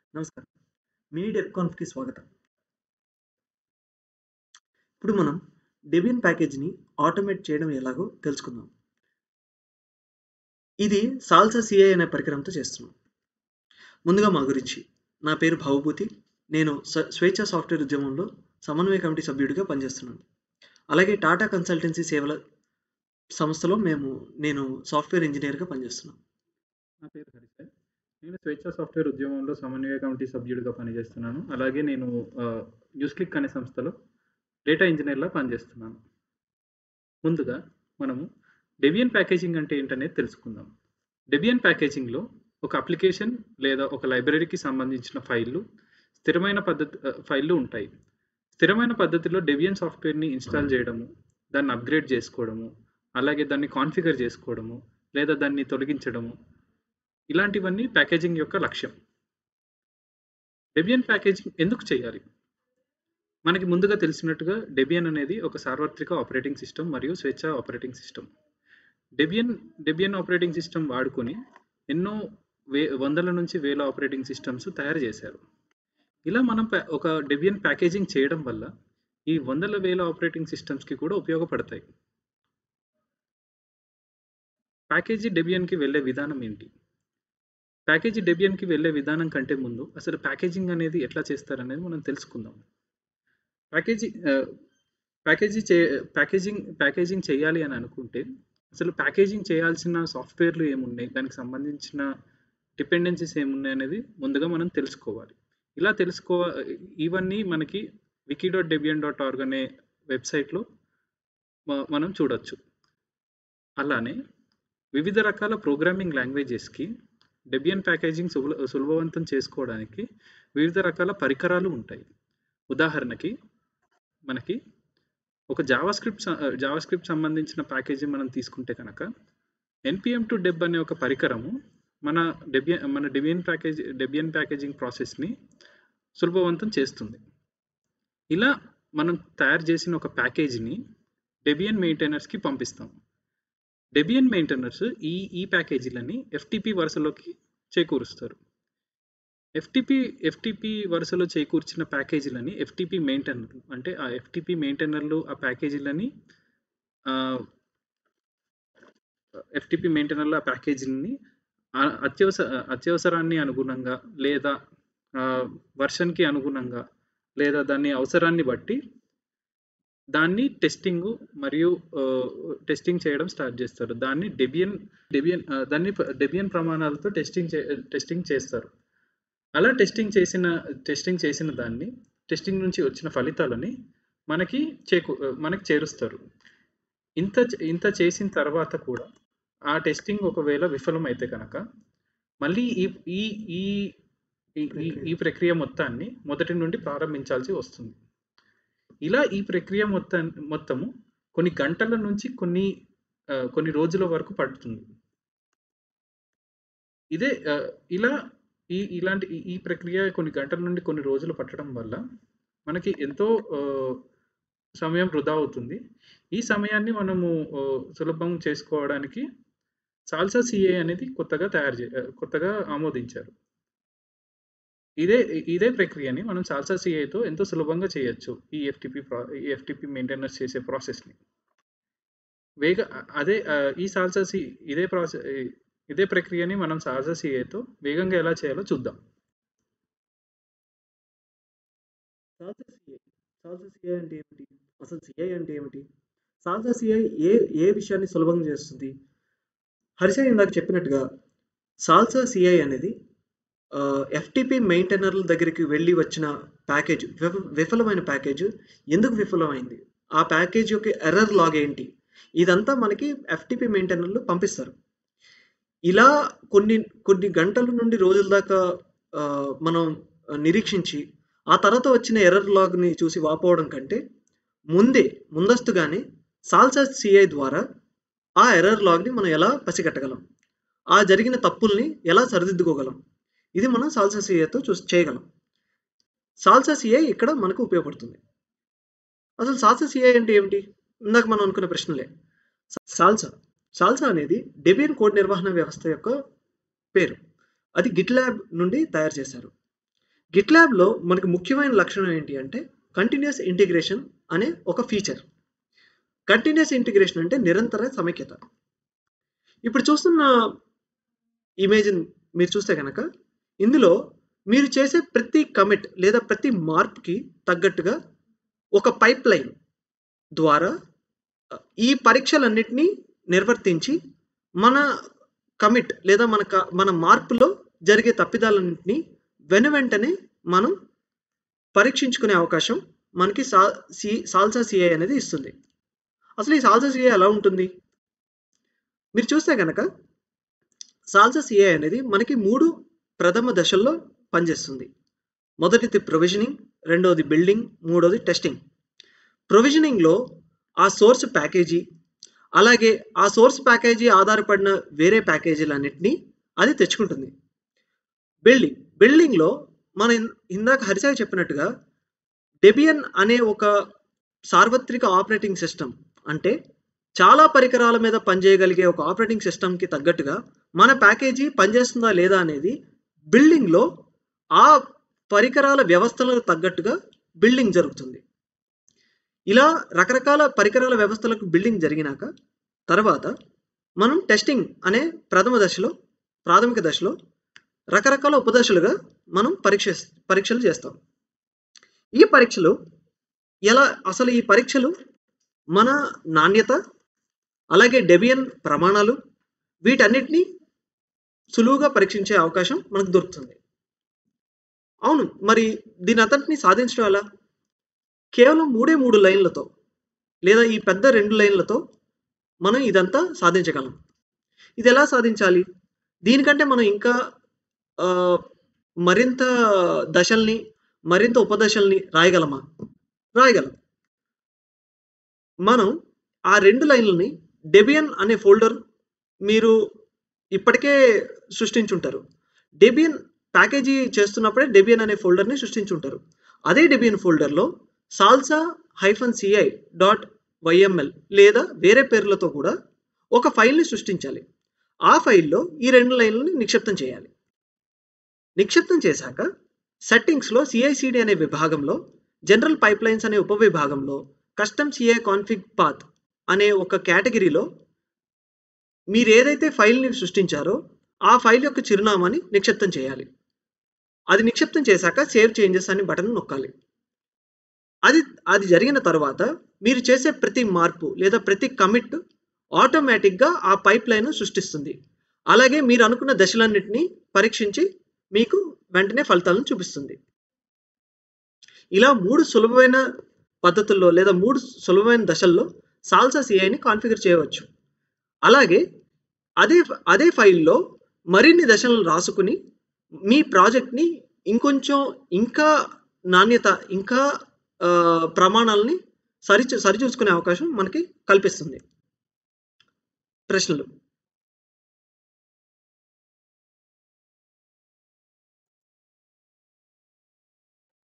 నమస్కారం. మినీ డెబ్కాన్ఫ్‌కి స్వాగతం. ఇప్పుడు మనం డెబియన్ ప్యాకేజ్‌ని ఆటోమేట్ చేయడం ఎలాగో తెలుసుకుందాం. ఇది సాల్సా సీఐ అనే పరికరంతో చేస్తున్నాం. ముందుగా మా గురించి. నా పేరు భవభూతి. నేను స్వేచ్ఛ సాఫ్ట్‌వేర్ ఉద్యమంలో సమన్వయ కమిటీ సభ్యుడిగా పనిచేస్తున్నాను. అలాగే టాటా కన్సల్టెన్సీ సేవల సంస్థలో నేను సాఫ్ట్‌వేర్ ఇంజినీర్‌గా పనిచేస్తున్నాను. నా పేరు హరిత. నేను స్వేచ్ఛ సాఫ్ట్‌వేర్ ఉద్యమంలో సమన్వయ కమిటీ సభ్యుడిగా పనిచేస్తున్నాను. అలాగే నేను న్యూస్‌క్లిక్ అనే సంస్థలో డేటా ఇంజినీర్‌లా పనిచేస్తున్నాను. ముందుగా మనము డెబియన్ ప్యాకేజింగ్ అంటే ఏంటనేది తెలుసుకుందాం. డెబియన్ ప్యాకేజింగ్‌లో ఒక అప్లికేషన్ లేదా ఒక లైబ్రరీకి సంబంధించిన ఫైల్లు ఉంటాయి. స్థిరమైన పద్ధతిలో డెబియన్ సాఫ్ట్‌వేర్‌ని ఇన్‌స్టాల్ చేయడము, దాన్ని అప్‌గ్రేడ్ చేసుకోవడము, అలాగే దాన్ని కాన్ఫిగర్ చేసుకోవడము, లేదా దాన్ని తొలగించడము, ఇలాంటివన్నీ ప్యాకేజింగ్ యొక్క లక్ష్యం. డెబియన్ ప్యాకేజింగ్ ఎందుకు చేయాలి? మనకి ముందుగా తెలిసినట్టుగా డెబియన్ అనేది ఒక సార్వత్రిక ఆపరేటింగ్ సిస్టమ్ మరియు స్వేచ్ఛ operating system. Debian operating system వాడుకొని ఎన్నో వందల నుంచి వేల ఆపరేటింగ్ సిస్టమ్స్ తయారు చేశారు. ఇలా మనం ఒక డెబియన్ ప్యాకేజింగ్ చేయడం వల్ల ఈ వందల వేల ఆపరేటింగ్ సిస్టమ్స్కి కూడా ఉపయోగపడతాయి. ప్యాకేజీ డెబియన్కి వెళ్ళే విధానం ఏంటి? ప్యాకేజీ డెబియన్కి వెళ్ళే విధానం కంటే ముందు అసలు ప్యాకేజింగ్ అనేది ఎట్లా చేస్తారనేది మనం తెలుసుకుందాం. ప్యాకేజీ ప్యాకేజింగ్ చేయాలి అని అనుకుంటే అసలు ప్యాకేజింగ్ చేయాల్సిన సాఫ్ట్వేర్లు ఏమున్నాయి, దానికి సంబంధించిన డిపెండెన్సీస్ ఏమున్నాయి అనేది ముందుగా మనం తెలుసుకోవాలి. ఇలా ఇవన్నీ మనకి wiki.debian.org అనే వెబ్సైట్లో మనం చూడొచ్చు. అలానే వివిధ రకాల ప్రోగ్రామింగ్ లాంగ్వేజెస్కి డెబియన్ ప్యాకేజింగ్ సులభవంతం చేసుకోవడానికి వివిధ రకాల పరికరాలు ఉంటాయి. ఉదాహరణకి మనకి ఒక జావాస్క్రిప్ట్ సంబంధించిన ప్యాకేజీ మనం తీసుకుంటే కనుక npm2deb అనే ఒక పరికరము మన డెబియన్ ప్యాకేజింగ్ ప్రాసెస్ని సులభవంతం చేస్తుంది. ఇలా మనం తయారు చేసిన ఒక ప్యాకేజీని డెబియన్ మెయింటైనర్స్కి పంపిస్తాం. డెబియన్ మెయింటైనర్స్ ఈ ప్యాకేజీలని ఎఫ్టిపి వరుసలోకి చేకూరుస్తారు. ఎఫ్టిపి వరుసలో చేకూర్చిన ప్యాకేజీలని ఎఫ్టిపి మెయింటైనర్లు అంటే ఆ ఎఫ్టిపి మెయింటైనర్లు ఆ ప్యాకేజీలని అత్యవసరాన్ని అనుగుణంగా లేదా వర్షన్కి అనుగుణంగా లేదా దాని అవసరాన్ని బట్టి దాన్ని టెస్టింగ్ చేయడం స్టార్ట్ చేస్తారు. దాన్ని డెబియన్ ప్రమాణాలతో టెస్టింగ్ చేస్తారు. అలా టెస్టింగ్ చేసిన దాన్ని టెస్టింగ్ నుంచి వచ్చిన ఫలితాలని మనకి చేరుస్తారు. ఇంత చేసిన తర్వాత కూడా ఆ టెస్టింగ్ ఒకవేళ విఫలమైతే కనుక మళ్ళీ ఈ ప్రక్రియ మొత్తాన్ని మొదటి నుండి ప్రారంభించాల్సి వస్తుంది. ఇలా ఈ ప్రక్రియ మొత్తము కొన్ని గంటల నుంచి కొన్ని రోజుల వరకు పడుతుంది. ఈ ప్రక్రియ కొన్ని గంటల నుండి కొన్ని రోజులు పట్టడం వల్ల మనకి ఎంతో సమయం వృధా అవుతుంది. ఈ సమయాన్ని మనము సులభం చేసుకోవడానికి సాల్సా సిఐ అనేది కొత్తగా ఆమోదించారు. ఇదే ప్రక్రియని మనం సాల్సా సిఐతో ఎంతో సులభంగా చేయొచ్చు. ఈ ఎఫ్టిపి మెయింటెనెన్స్ చేసే ప్రాసెస్ని ఇదే ప్రక్రియని మనం సాల్సా సిఐతో వేగంగా ఎలా చేయాలో చూద్దాం. సాల్సా సిఐ అంటే ఏమిటి? అసలు సిఐ అంటే ఏమిటి? సాల్సా సిఐ ఏ విషయాన్ని సులభంగా చేస్తుంది? హర్ష ఇందాక చెప్పినట్టుగా సాల్సా సిఐ అనేది ఎఫ్టిపి మెయింటైనర్ల దగ్గరికి వెళ్ళి వచ్చిన ప్యాకేజ్ విఫలమైన ప్యాకేజ్ ఎందుకు విఫలమైంది, ఆ ప్యాకేజ్ యొక్క ఎర్రర్ లాగ్ ఏంటి, ఇదంతా మనకి ఎఫ్టిపి మెయింటైనర్లు పంపిస్తారు. ఇలా కొన్ని గంటల నుండి రోజుల దాకా మనం నిరీక్షించి ఆ తర్వాత వచ్చిన ఎర్రర్ లాగ్ని చూసి వాపోవడం కంటే ముందస్తుగానే సాల్సా సిఐ ద్వారా ఆ ఎర్రర్ లాగ్ని మనం ఎలా పసిగట్టగలం, ఆ జరిగిన తప్పుల్ని ఎలా సరిదిద్దుకోగలం, ఇది మనం సాల్సా సిఐతో చేయగలం. సాల్సా సిఐ ఇక్కడ మనకు ఉపయోగపడుతుంది. అసలు సాల్సా సిఐ అంటే ఏమిటి? ఇందాక మనం అనుకున్న ప్రశ్నలే. సాల్సా అనేది డెబియన్ కోడ్ నిర్వహణ వ్యవస్థ యొక్క పేరు. అది గిట్ ల్యాబ్ నుండి తయారు చేశారు. గిట్లాబ్లో మనకి ముఖ్యమైన లక్షణం ఏంటి అంటే కంటిన్యూస్ ఇంటిగ్రేషన్ అనే ఒక ఫీచర్. కంటిన్యూస్ ఇంటిగ్రేషన్ అంటే నిరంతర సమైక్యత. ఇప్పుడు చూస్తున్న ఇమేజ్ మీరు చూస్తే కనుక ఇందులో మీరు చేసే ప్రతి కమిట్ లేదా ప్రతి మార్పుకి తగ్గట్టుగా ఒక పైప్ లైన్ ద్వారా ఈ పరీక్షలన్నిటినీ నిర్వర్తించి మన కమిట్ లేదా మన మార్పులో జరిగే తప్పిదాలన్నింటినీ వెనువెంటనే మనం పరీక్షించుకునే అవకాశం మనకి సాల్సా సిఐ అనేది ఇస్తుంది. అసలు ఈ సాల్సా సిఐ ఎలా ఉంటుంది? మీరు చూస్తే కనుక సాల్సా సిఐ అనేది మనకి 3 ప్రథమ దశల్లో పనిచేస్తుంది. మొదటిది ప్రొవిజనింగ్, రెండోది బిల్డింగ్, మూడోది టెస్టింగ్. ప్రొవిజనింగ్లో ఆ సోర్స్ ప్యాకేజీ, అలాగే ఆ సోర్స్ ప్యాకేజీ ఆధారపడిన వేరే ప్యాకేజీలన్నింటినీ అది తెచ్చుకుంటుంది. బిల్డింగ్లో మనం ఇందాక హరిసాయి చెప్పినట్టుగా డెబియన్ అనే ఒక సార్వత్రిక ఆపరేటింగ్ సిస్టమ్, అంటే చాలా పరికరాల మీద పనిచేయగలిగే ఒక ఆపరేటింగ్ సిస్టమ్కి తగ్గట్టుగా మన ప్యాకేజీ పనిచేస్తుందా లేదా అనేది బిల్డింగ్లో ఆ పరికరాల వ్యవస్థలకు తగ్గట్టుగా బిల్డింగ్ జరుగుతుంది. ఇలా రకరకాల పరికరాల వ్యవస్థలకు బిల్డింగ్ జరిగినాక తర్వాత మనం టెస్టింగ్ అనే ప్రాథమిక దశలో రకరకాల ఉపదశలుగా మనం పరీక్షలు చేస్తాం. ఈ పరీక్షలు అసలు ఈ పరీక్షలు మన నాణ్యత, అలాగే డెబియన్ ప్రమాణాలు, వీటన్నిటినీ సులువుగా పరీక్షించే అవకాశం మనకు దొరుకుతుంది. అవును, మరి దీని అంతటిని సాధించడం ఎలా? కేవలం 3 లైన్లతో లేదా ఈ పెద్ద 2 లైన్లతో మనం ఇదంతా సాధించగలం. ఇది ఎలా సాధించాలి? దీనికంటే మనం ఇంకా మరింత దశల్ని, మరింత ఉపదశల్ని రాయగలమా? రాయగలం. మనం ఆ 2 లైన్లని డెబియన్ అనే ఫోల్డర్ మీరు ఇప్పటికే సృష్టించుంటారు. డెబియన్ ప్యాకేజీ చేస్తున్నప్పుడే డెబియన్ అనే ఫోల్డర్ని సృష్టించుంటారు. అదే డెబియన్ ఫోల్డర్లో salsa-ci.yml లేదా వేరే పేర్లతో కూడా ఒక ఫైల్ని సృష్టించాలి. ఆ ఫైల్లో ఈ 2 లైన్లని నిక్షిప్తం చేయాలి. నిక్షిప్తం చేశాక సెట్టింగ్స్లో CI/CD అనే విభాగంలో, జనరల్ పైప్లైన్స్ అనే ఉపవిభాగంలో, కస్టమ్ CI కాన్ఫిగ్ పాత్ అనే ఒక కేటగిరీలో మీరు ఏదైతే ఫైల్ని సృష్టించారో ఆ ఫైల్ యొక్క చిరునామాని నిక్షిప్తం చేయాలి. అది నిక్షిప్తం చేశాక సేవ్ చేంజెస్ అనే బటన్ నొక్కాలి. అది జరిగిన తర్వాత మీరు చేసే ప్రతి మార్పు లేదా ప్రతి కమిట్ ఆటోమేటిక్గా ఆ పైప్ లైన్ సృష్టిస్తుంది. అలాగే మీరు అనుకున్న దశలన్నింటినీ పరీక్షించి మీకు వెంటనే ఫలితాలను చూపిస్తుంది. ఇలా 3 సులభమైన పద్ధతుల్లో లేదా 3 సులభమైన దశల్లో సాల్సా సిఐని కాన్ఫిగర్ చేయవచ్చు. అలాగే అదే ఫైల్లో మరిన్ని దశలను రాసుకుని మీ ప్రాజెక్ట్ని ఇంకా నాణ్యత, ఇంకా ప్రమాణాలని సరిచూసుకునే అవకాశం మనకి కల్పిస్తుంది. ప్రశ్నలు?